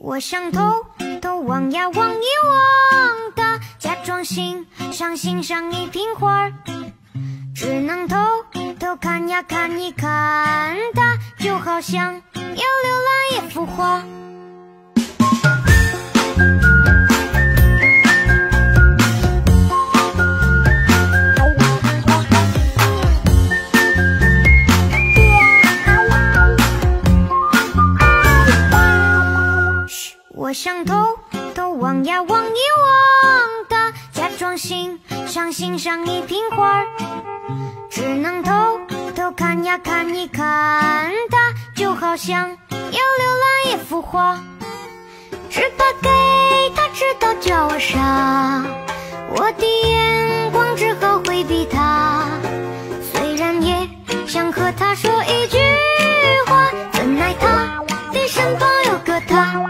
我想偷偷望呀望一望它，假装欣赏一瓶花儿，只能偷偷看呀看一看它，就好像要浏览一幅画。我想偷偷望呀望一望它，假装欣赏一瓶花儿，只能偷偷看呀看一看它，就好像要浏览一幅画。只怕给他知道叫我傻，我的眼光只好回避他。虽然也想和他说一句话，怎奈他的身旁有个他。